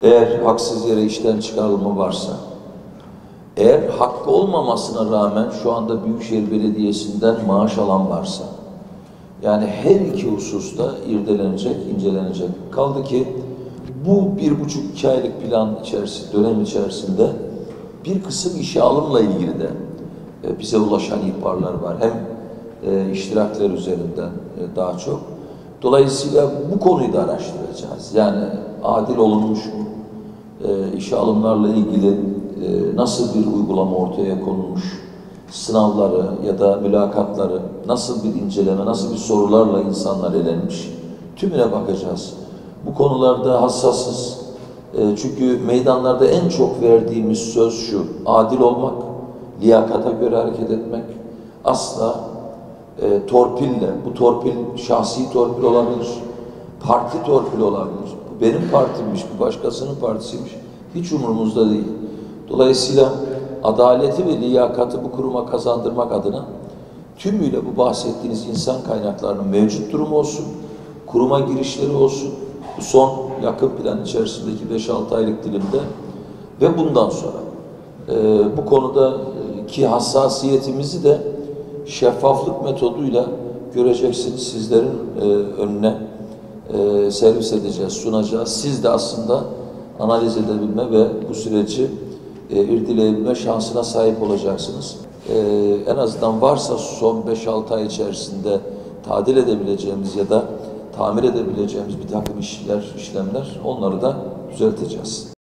Eğer haksız yere işten çıkarılma varsa, eğer hakkı olmamasına rağmen şu anda Büyükşehir Belediyesi'nden maaş alan varsa, yani her iki hususta irdelenecek, incelenecek. Kaldı ki bu 1,5-2 aylık plan içerisinde, dönem içerisinde bir kısım işe alımla ilgili de bize ulaşan ihbarlar var. Hem iştirakler üzerinden daha çok. Dolayısıyla bu konuyu da araştıracağız. Yani adil olunmuş mu? İşe alımlarla ilgili nasıl bir uygulama ortaya konulmuş? Sınavları ya da mülakatları nasıl bir inceleme, nasıl bir sorularla insanlar elenmiş? Tümüne bakacağız. Bu konularda hassasız. Çünkü meydanlarda en çok verdiğimiz söz şu: adil olmak, liyakata göre hareket etmek. Asla torpille, bu torpil şahsi torpil olabilir, parti torpil olabilir. Bu benim partimmiş, bu başkasının partisiymiş. Hiç umurumuzda değil. Dolayısıyla adaleti ve liyakatı bu kuruma kazandırmak adına tümüyle bu bahsettiğiniz insan kaynaklarının mevcut durumu olsun, kuruma girişleri olsun, bu son yakın plan içerisindeki 5-6 aylık dilimde ve bundan sonra bu konudaki hassasiyetimizi de şeffaflık metoduyla göreceksiniz, sizlerin önüne servis edeceğiz, sunacağız. Siz de aslında analiz edebilme ve bu süreci irdeleyebilme şansına sahip olacaksınız. En azından varsa son 5-6 ay içerisinde tadil edebileceğimiz ya da tamir edebileceğimiz bir takım işlemler, onları da düzelteceğiz.